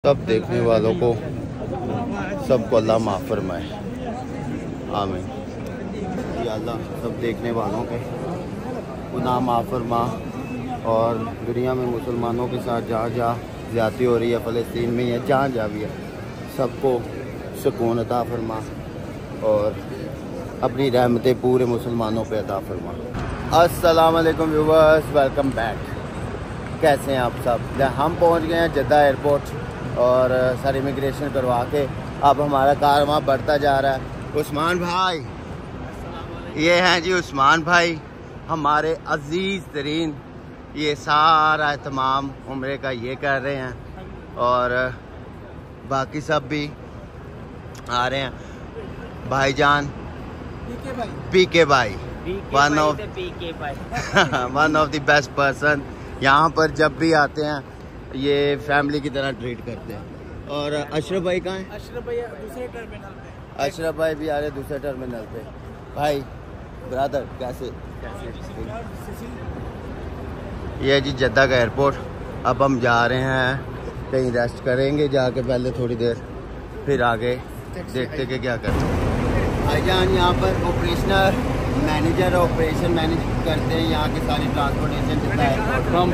सब देखने वालों को सबको अल्लाह माफ़ फरमाए, आमीन। या अल्लाह सब देखने वालों के गुनाह माफ़ फरमा और दुनिया में मुसलमानों के साथ जहाँ जहाँ ज़्यादती हो रही है, फ़लस्तीन में या जहाँ जहाँ भी है, सबको सुकून अता फरमा और अपनी रहमतें पूरे मुसलमानों पे अता फरमा। अस्सलाम वालेकुम व्यूवर्स, वेलकम बैक। कैसे हैं आप सब? हम पहुँच गए हैं जद्दा एयरपोर्ट और सर इमिग्रेशन करवा के अब हमारा कार वहाँ बढ़ता जा रहा है। उस्मान भाई, ये हैं जी उस्मान भाई, हमारे अजीज़ तरीन, ये सारा तमाम उम्रे का ये कर रहे हैं और बाकी सब भी आ रहे हैं। भाईजान पीके भाई one of the best person, यहाँ पर जब भी आते हैं ये फैमिली की तरह ट्रीट करते हैं। और अशरफ भाई कहाँ हैं? अशरफ भाई दूसरे टर्मिनल पे। अशरफ भाई भी आ रहे दूसरे टर्मिनल पे। भाई ब्रदर कैसे? ये जी जद्दा का एयरपोर्ट। अब हम जा रहे हैं कहीं रेस्ट करेंगे जाके पहले थोड़ी देर, फिर आगे देखते कि क्या करते हैं। भाईजान यहाँ पर ऑपरेशनल मैनेजर ऑपरेशन मैनेज करते हैं यहाँ की सारी ट्रांसपोर्टेशन देता है।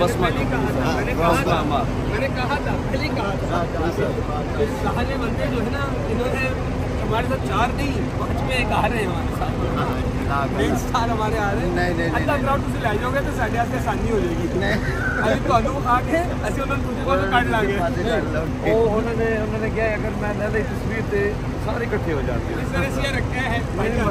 मैंने कहा था सारे बंदे जो है ना, इन्होंने हमारे साथ 4 नहीं 5 में एक आ रहे हैं हमारे साथ। मेन स्टार हमारे आ रहे हैं। नहीं ग्राउंड तुम ले जाओगे तो साढ़े आठ आसानी हो जाएगी। अभी तो अनु खा के ऐसे उन्होंने तुझे को तो काट लागे वो उन्होंने क्या, अगर मैं ना तस्वीर से सारे इकट्ठे हो जाते हैं। इस तरह से रखे हैं।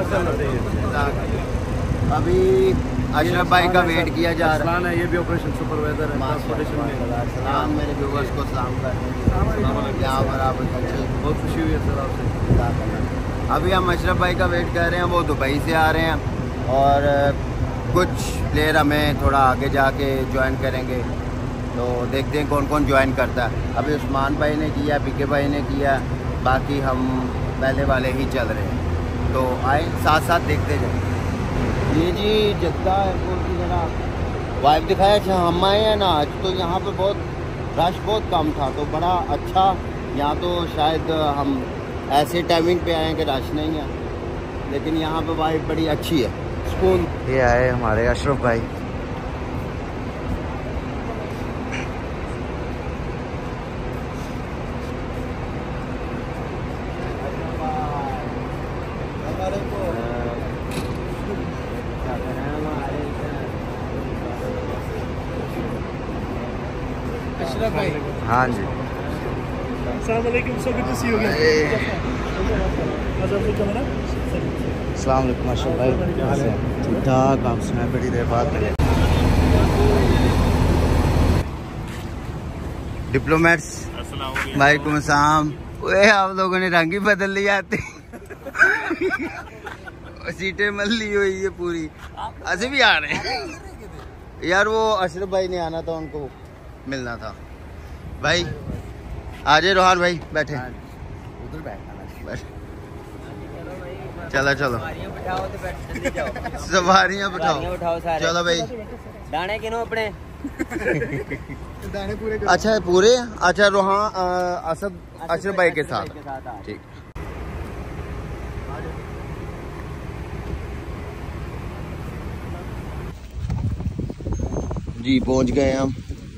अभी अशरफ भाई का वेट किया जा रहा है। ये भी ऑपरेशन सुपरवाइजर है ट्रांसपोर्टेशन में। सलाम मेरे व्यूवर्स को सलाम कर यहाँ पर आप बहुत खुशी हुई है सर आपसे। अभी हम अशरफ भाई का वेट कर रहे हैं, वो दुबई से आ रहे हैं और कुछ प्लेयर हमें थोड़ा आगे जाके ज्वाइन करेंगे, तो देखते हैं कौन कौन ज्वाइन करता है। अभी उस्मान भाई ने किया, पीके भाई ने किया, बाकी हम पहले वाले ही चल रहे हैं, तो आए साथ साथ देखते जाए। ये जी जद्दा एयरपोर्ट की जरा वाइब दिखाया। अच्छा हम आए हैं ना आज, तो यहाँ पे बहुत रश बहुत कम था, तो बड़ा अच्छा। यहाँ तो शायद हम ऐसे टाइमिंग पे आए हैं कि रश नहीं है, लेकिन यहाँ पे वाइब बड़ी अच्छी है, सुकून। ये आए हमारे अशरफ भाई। अशरफ भाई, हाँ जी, अस्सलाम वालेकुम। So good to see you again. अस्सलाम वालेकुम अशरफ भाई, ठीक ठाक? आप सुनाए, बड़ी देर बाद डिप्लोमेट्स। वालेकुम अस्सलाम। ओए आप लोगों ने रंग ही बदल लिया आते सीटें मल ली हुई है पूरी, ऐसे भी आ रहे हैं यार। वो अशरफ भाई ने आना था, उनको मिलना था। भाई आ जाए रोहान भाई, बैठे उधर बैठ। चलो सवारियाँ बिठाओ। चलो भाई, दाने किनो अपने दाने पूरे। अच्छा पूरे, अच्छा रोहान अशरफ भाई के साथ, ठीक। जी पहुंच गए हम,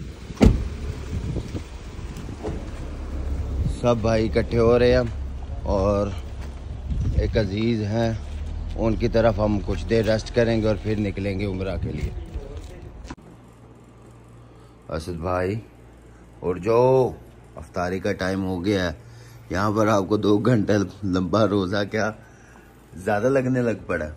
सब भाई इकट्ठे हो रहे हैं और एक अजीज़ हैं, उनकी तरफ हम कुछ देर रेस्ट करेंगे और फिर निकलेंगे उम्रा के लिए। असद भाई और जो अफ्तारी का टाइम हो गया है, यहाँ पर आपको 2 घंटे लंबा रोज़ा क्या ज़्यादा लगने लग पड़ा।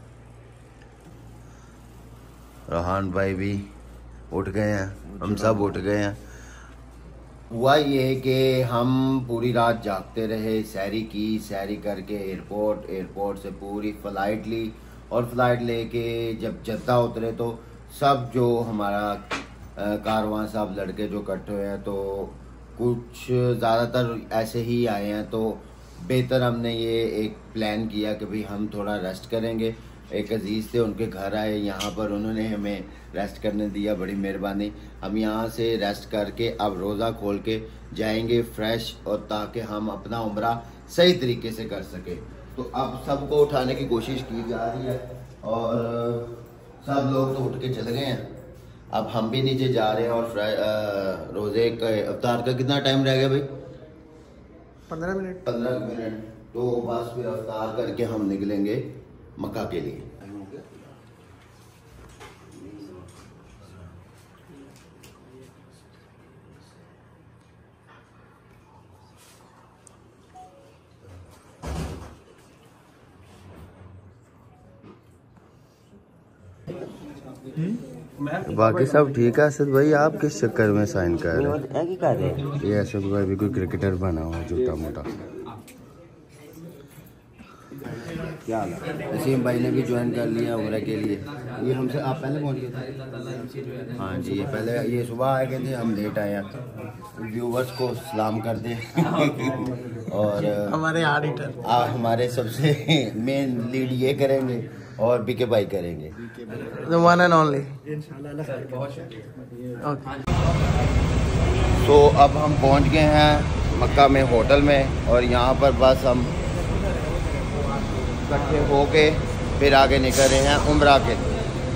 रोहान भाई भी उठ गए हैं, हम सब उठ गए हैं। हुआ ये कि हम पूरी रात जागते रहे, सैरी करके एयरपोर्ट से पूरी फ़्लाइट ली और फ्लाइट लेके जब जद्दा उतरे तो सब जो हमारा कारवां सब लड़के जो इकट्ठे हुए हैं, तो कुछ ज़्यादातर ऐसे ही आए हैं, तो बेहतर हमने ये एक प्लान किया कि भाई हम थोड़ा रेस्ट करेंगे, एक अजीज़ थे, उनके घर आए यहाँ पर, उन्होंने हमें रेस्ट करने दिया, बड़ी मेहरबानी। हम यहाँ से रेस्ट करके अब रोज़ा खोल के जाएंगे फ्रेश, और ताकि हम अपना उम्रा सही तरीके से कर सके। तो अब सबको उठाने की कोशिश की जा रही है और सब लोग तो उठ के चले गए हैं। अब हम भी नीचे जा रहे हैं और रोज़े का इफ्तार का कितना टाइम रह गया भाई? 15 मिनट। तो बस फिर इफ्तार करके हम निकलेंगे मक्का के लिए। बाकी सब ठीक है असद भाई, आप किस चक्कर में साइन कर रहे हैं? ये असद भाई भी कोई क्रिकेटर बना हुआ है छोटा मोटा। क्या हाल है? नसीम भाई ने भी ज्वाइन कर लिया उम्र के लिए। ये हमसे आप पहले पहुंच गए थे? हाँ जी, ये पहले ये सुबह आए गए थे, हम लेट आए हैं। व्यूवर्स को सलाम कर दें और हमारे ऑडिटर हमारे सबसे मेन लीड ये करेंगे और बीके भाई करेंगे, the one and only। तो अब हम पहुंच गए हैं मक्का में होटल में, और यहाँ पर बस हम इकट्ठे होके फिर आगे निकल रहे हैं उम्रा के लिए।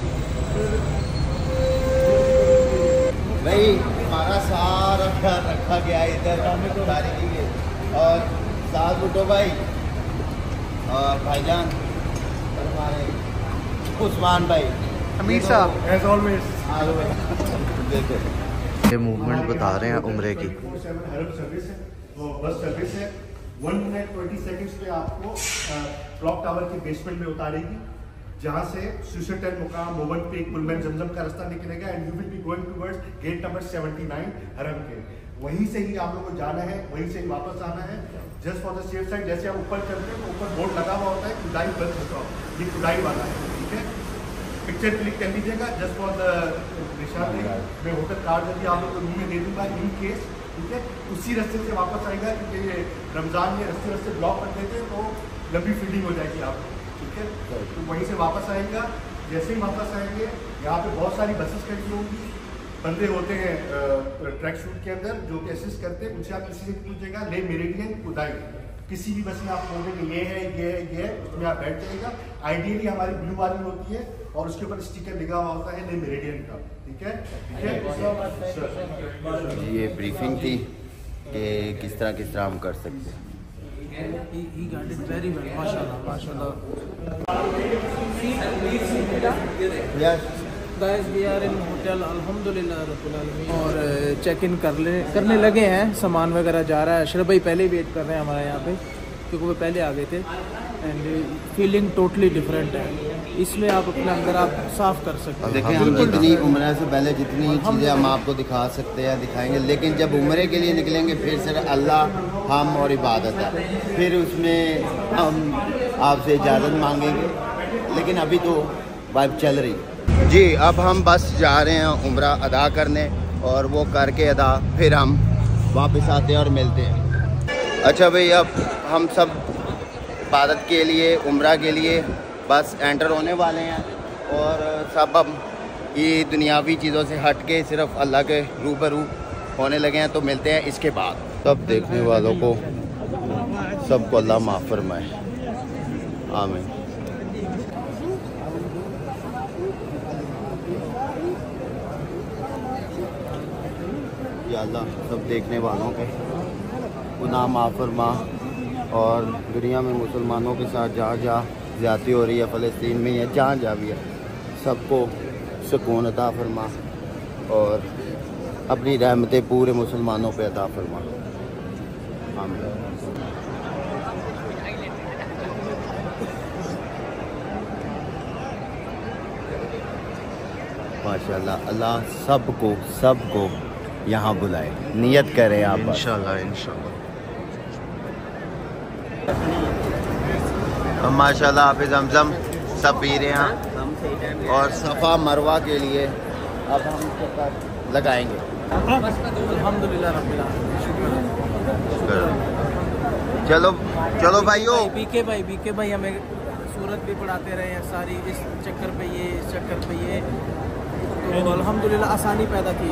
भाई हमारा सारा ख्याल रखा गया इधर तारीखी के, और साथ उठो भाई और भाईजान और हमारे उस्मान भाई, अमीर साहब एज ऑलवेज। देखो ये मूवमेंट बता रहे हैं उम्रे की। सर्विस है, वो बस सर्विस है। 1 मिनट 20 सेकंड्स पे आपको क्लॉक टावर के बेसमेंट में उतारेगी, जहां से स्विट्जरलैंड मुकाम मोमेंट पे पुलमैन जमजम का रास्ता निकलेगा, and you will be going towards gate number 79 हरम के। वहीं से ही आप लोगों को जाना है, वहीं से वापस आना है। Just for the safe side, जैसे आप ऊपर चलते हैं तो ऊपर बोर्ड लगा हुआ होता है खुदाई बंद होता है, ये खुदाई वाला है, ठीक है। पिक्चर क्लिक कर लीजिएगा जस्ट फॉर द निशान। मैं होटल कार्ड जल्दी आप लोग को रूम में दे दूंगा इन केस, ठीक है। उसी रास्ते से वापस आएगा, क्योंकि ये रमज़ान में रास्ते ब्लॉक कर देते हैं तो लंबी फील्डिंग हो जाएगी आपको, ठीक है। तो वहीं से वापस आएगा। जैसे ही वापस आएंगे यहाँ पे बहुत सारी बसेस खड़ी होंगी, बंदे होते हैं ट्रैक शूट के अंदर जो कि असिस्ट करते हैं, उनसे आप किसी से पूछिएगा ले मेरिडियन खुदाई, किसी भी बस में आप बोलेंगे ये है, उसमें आप बैठ जाएगा। आइडियली हमारी ब्लू वाली होती है और उसके ऊपर स्टिकर लिखा हुआ होता है ले मेरिडियन का, ठीक है। ये ब्रीफिंग थी कि किस तरह हम कर सकते हैं। Guys we are in hotel अल्हम्दुलिल्लाह रब्बिल आलमीन, और चेक इन करने लगे हैं। सामान वगैरह जा रहा है। अशरफ भाई पहले वेट कर रहे हैं हमारे यहाँ पे, क्योंकि वो पहले आ गए थे। एंड फीलिंग टोटली डिफरेंट है। इसमें आप अपने अंदर आप साफ कर सकते हैं। देखिए हम जितनी उम्र से पहले जितनी चीज़ें हम आपको दिखा सकते हैं दिखाएंगे, लेकिन जब उम्रे के लिए निकलेंगे फिर सिर्फ अल्लाह, हम और इबादत है, फिर उसमें हम आपसे इजाज़त मांगेंगे। लेकिन अभी तो वाइब चल रही जी। अब हम बस जा रहे हैं उम्रा अदा करने, और वो करके अदा फिर हम वापस आते हैं और मिलते हैं। अच्छा भाई, अब हम सब इबादत के लिए उम्रा के लिए बस एंटर होने वाले हैं, और सब अब ये दुनियावी चीज़ों से हट के सिर्फ अल्लाह के रूबरू होने लगे हैं। तो मिलते हैं इसके बाद। सब देखने वालों को सबको अल्लाह माफ़ फरमाए, आमीन। या अल्लाह सब देखने वालों के गुनाह माफ़ फरमा, और दुनिया में मुसलमानों के साथ जहाँ जहाँ ज़्यादती हो रही है, फ़लस्तीन में या जहाँ जहाँ भी है, सबको सुकून अता फरमा, और अपनी रहमतें पूरे मुसलमानों पे अता फरमा, आमीन। माशाअल्लाह, अल्लाह सबको यहाँ बुलाए। नियत करें आप इंशाअल्लाह। हम माशाअल्लाह हाफिज़ ज़मज़म सब पी रहे हैं, और सफ़ा मरवा के लिए अब हम चक्कर लगाएंगे। अल्हम्दुलिल्लाह रब्बिल आलमीन। चलो भाइयों। बीके भाई हमें सूरत भी पढ़ाते रहे हैं सारी, इस चक्कर पे ये, इस चक्कर पे ये, तो अल्हम्दुलिल्लाह आसानी पैदा की।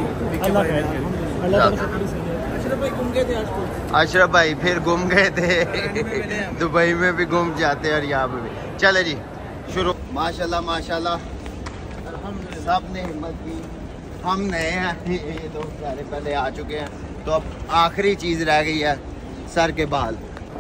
अशरफ भाई घूम गए थे आज तो। अशरफ भाई फिर घूम गए थे, दुबई में भी घूम जाते हैं और यहाँ पे भी। चले जी शुरू। माशाल्लाह माशाल्लाह सब ने हिम्मत की। हम नए हैं, ये दो सारे पहले आ चुके हैं, तो अब आखिरी चीज़ रह गई है सर के बाल।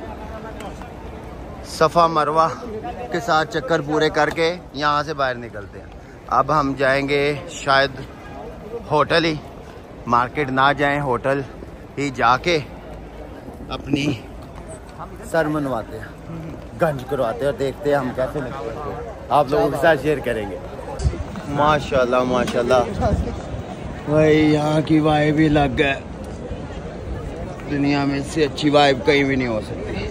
सफ़ा मरवा के साथ चक्कर पूरे करके यहाँ से बाहर निकलते हैं। अब हम जाएंगे शायद होटल ही, मार्केट ना जाएं, होटल ही जाके अपनी सर मनवाते हैं, गंज करवाते हैं और देखते हैं हम कैसे लगते हैं, आप लोगों के साथ शेयर करेंगे। माशाल्लाह माशाल्लाह भाई यहाँ की वाइब भी लग गए, दुनिया में इससे अच्छी वाइब कहीं भी नहीं हो सकती।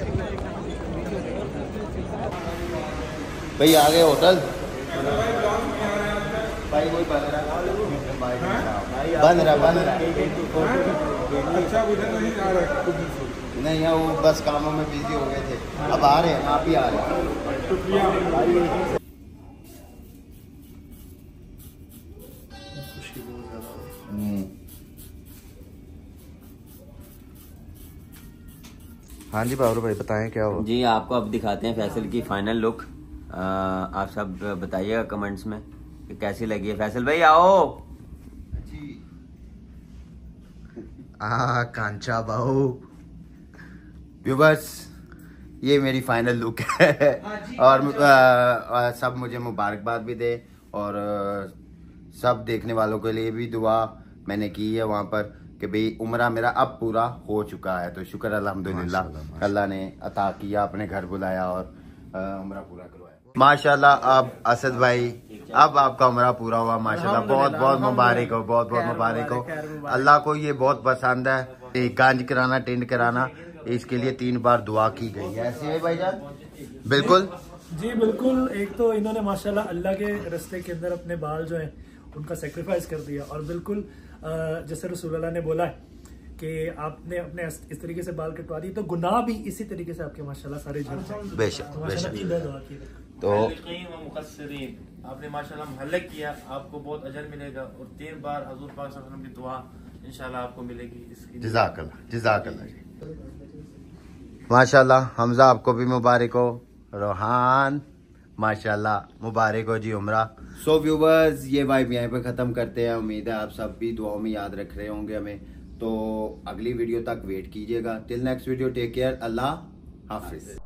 भाई आ गए होटल, भाई वही बन रहा नहीं है, वो बस कामों में बिजी हो गए थे, अब आ रहे हैं, आप ही आ रहे हैं। हाँ जी बाबू भाई बताएं क्या हो जी। आपको अब दिखाते हैं फैसल की फाइनल लुक। आप सब बताइएगा कमेंट्स में कि कैसी लगी है। फैसल भाई आओ। कांचा बाहू व्यूवर्स, ये मेरी फाइनल लुक है और सब मुझे मुबारकबाद भी दे और सब देखने वालों के लिए भी दुआ मैंने की है वहाँ पर कि भाई उम्रा मेरा अब पूरा हो चुका है, तो शुक्र अल्हम्दुलिल्लाह अल्लाह ने अता किया, अपने घर बुलाया और उम्रा पूरा करवाया माशाल्लाह। अब असद भाई अब आपका उम्रा पूरा हुआ माशाल्लाह, बहुत बहुत मुबारक हो, बहुत बहुत मुबारक हो। अल्लाह को ये बहुत पसंद है, कांज कराना, टेंट कराना, इसके लिए 3 बार दुआ की गई है। ऐसे है भाईजान? बिल्कुल जी बिल्कुल। एक तो इन्होंने माशाल्लाह अल्लाह के रास्ते के अंदर अपने बाल जो हैं उनका सेक्रीफाइस कर दिया, और बिल्कुल जैसे रसूलुल्लाह ने बोला है कि आपने अपने इस तरीके से बाल कटवा दिए तो गुनाह भी इसी तरीके से आपके माशाल्लाह सारे झड़ जाएंगे। बेशक बेशक। तो आपने माशाल्लाह महल्लक किया, आपको बहुत अजर मिलेगा और 3 बार हुजूर पाक सल्लल्लाहु अलैहि वसल्लम की दुआ इंशाल्लाह आपको मिलेगी। जज़ाकल्लाह जज़ाकल्लाह माशाल्लाह। हमजा आपको भी मुबारक हो, रोहान माशाल्लाह मुबारक हो जी उम्रा। सो व्यूवर्स, ये वाइब यहीं पे ख़त्म करते हैं। उम्मीद है आप सब भी दुआओं में याद रख रहे होंगे हमें, तो अगली वीडियो तक वेट कीजिएगा। Till next video, take care, अल्लाह हाफिज।